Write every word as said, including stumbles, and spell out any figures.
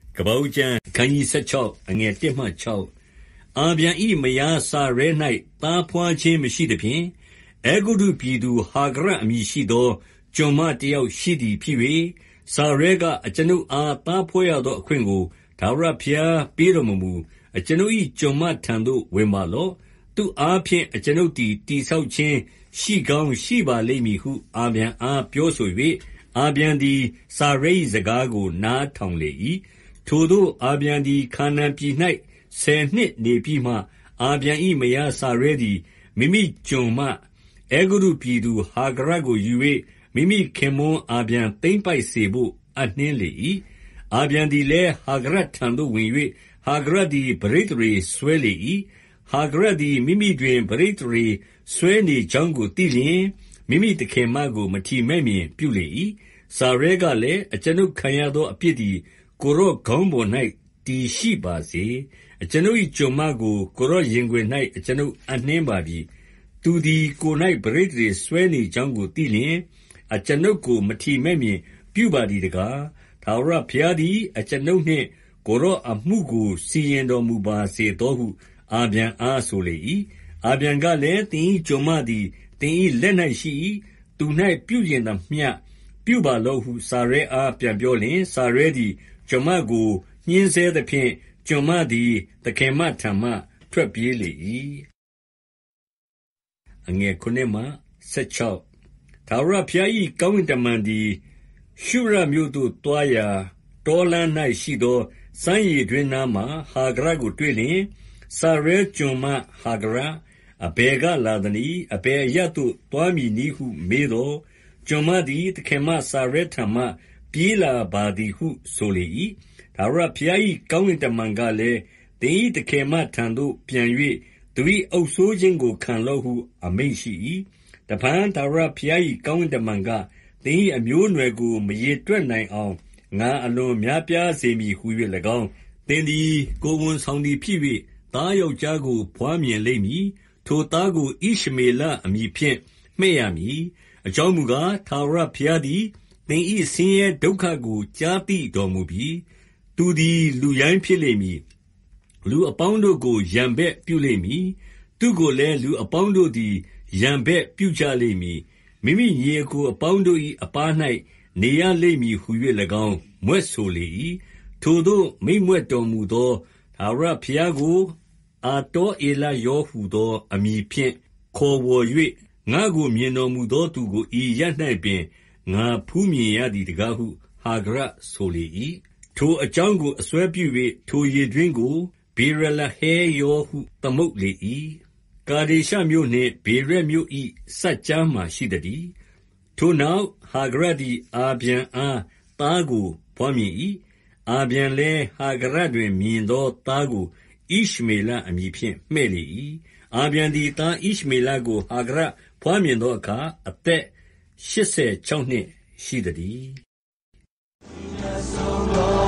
ကပောက်ကျမ်းခန်းကြီးဆယ်ခြောက်အငယ်တစ်မှခြောက်အာဗျံဤမယားစာရဲ၌သားဖွားခြင်းမရှိသဖြင့်အေဂုတုပြည်သူဟာဂရအမည်ရှိသောကျွန်မတယောက်ရှိသည်ဖြစ်၍စာရဲကအကျွန်ုပ်အားသားဖွားရသောအခွင့်ကိုထာဝရဘုရားပေးတော်မမူအကျွန်ုပ်၏ကျွန်မထံသို့ဝင်ပါလော့သူအားဖြင့်အကျွန်ုပ်သည်တိဆောက်ခြင်းရှိကောင်းရှိပါလိမ့်မည်ဟုအာဗျံအားပြောဆို၍အာဗျံသည်စာရဲ၏စကားကိုနားထောင်လေ၏ထိုသို့အာဗျံသည်ခါနာန်ပြည်၌ဆယ်နှစ်နေပြီးမှအာဗျံ၏မယားစာရဲသည်မိမိကျွန်မအေဂုတုပြည်သူဟာဂရကိုယူ၍မိမိခင်မွန်းအာဗျံသိမ့်ပိုက်စေဖို့အနှင်းလေ၏အာဗျံသည်လည်းဟာဂရထံသို့ဝင်၍ဟာဂရသည်ပရိသရေဆွဲလေ၏ဟာဂရသည်မိမိတွင်ပရိသရေဆွဲနေကြောင်းကိုသိလျင်မိမိတခင်မကိုမထီမဲ့မြင်ပြုလေ၏စာရဲကလည်းအကျွန်ုပ်ခံရသောအပြစ်သည်ကိုရော့ခေါင်းပေါ်၌တည်ရှိပါစေအကျွန်ုပ်၏ကျွန်မကိုကိုရော့ရင်ခွင်၌အကျွန်ုပ်အနှင်းပါပြီသူသည်ကို၌ပရိသရေဆွဲနေကြောင်းကိုသိလျင်အကျွန်ုပ်ကိုမထီမဲ့မြင်ပြုပါသည်တကားထာဝရဘုရားသည်အကျွန်ုပ်နှင့်ကိုရော့အမှုကိုစီရင်တော်မူပါစေသောဟုအာဗျံအားဆိုလေ၏အာဗျံကလည်းသင်၏ကျွန်မသည်သင်၏လက်၌ရှိ၏သူ၌ပြုရင်သမျှပြုပါလော့ဟုစာရဲအားပြန်ပြောလျင်စာရဲသည်ကျွန်မကိုညှင်းဆဲသဖြင့်ကျွန်မသည်သခင်မထံမှထွက်ပြေးလေ၏အငယ်ခုနှစ်မှဆယ်ခြောက်ထာဝရဘုရား၏ကောင်းကင်တမန်သည်ရှုရမြို့သို့တွားရာတောလမ်း၌ရှိသောစမ်းရည်တွင်နားမှဟာဂရကိုတွေ့လျင်စာရဲကျွန်မဟာဂရအဘယ်ကလာသနည်းအဘယ်အရပ်သို့တွားမည်နည်းဟုမေးသောကျွန်မသည်သခင်မစာရဲထံမှပြေးလာပါသည်ဟုဆိုလေ၏ထာဝရဘုရား၏ကောင်းကင်တမန်ကလည်းသင်၏သခင်မထံသို့ပြန်၍သူ၏အုပ်စိုးခြင်းကိုခံလော့ဟုအမိန့်ရှိ၏တဖန်ထာဝရဘုရား၏ကောင်းကင်တမန်ကသင်၏အမျိုးအနွယ်ကိုမရေတွက်နိုင်အောင်ငါအလွန်များပြားစေမည်ဟု၍၎င်းသင်သည်ကိုယ်ဝန်ဆောင်သည်ဖြစ်၍သားယောက်ျားကိုဘွားမြင်လိမ့်မည်ထိုသားကိုဣရှမေလအမည်ဖြင့်မှဲ့ရမည်အကြောင်းမူကားထာဝရဘုရားသည်သင်၏ဆင်းရဲဒုက္ခကိုကြားသိတော်မူပြီသူသည်လူရိုင်းဖြစ်လိမ့်မည်လူအပေါင်းတို့ကိုရန်ဘက်ပြုလိမ့်မည်သူကိုလည်းလူအပေါင်းတို့သည်ရန်ဘက်ပြုကြလိမ့်မည်မိမိညီအစ်ကိုအပေါင်းတို့၏အပါး၌နေရလိမ့်မည်ဟု၍၎င်းမြွက်ဆိုလေ၏ထိုသို့မိန့်မြွက်တော်မူသောထာဝရဘုရားကိုအာတောဧလယောဟူသောအမည်ဖြင့်ခေါ်ဝေါ်၍ငါကိုမြင်တော်မူသောသူကိုဤရပ်၌ပင်ငါဖူးမြင်ရသည်တကားဟုဟာဂရဆိုလေ၏ထိုအကြောင်းကိုအစွဲပြု၍ထိုရေတွင်းကိုဗေရလဟဲယောဟုသမုတ်လေ၏ကာဒေရှမြို့နှင့်ဗေရက်မြို့၏စပ်ကြားမှာရှိသတည်းထိုနောက်ဟာဂရသည်အာဗျံအားသားကိုဘွားမြင်၏အာဗျံလည်းဟာဂရတွင်မြင်သောသားကိုဣရှမေလအမည်ဖြင့်မှဲ့လေ၏အာဗျံသည်သားဣရှမေလကိုဟာဂရဘွားမြင်သောအခါအသက်ရှစ်ဆယ်ခြောက်နှစ်ရှိသတည်း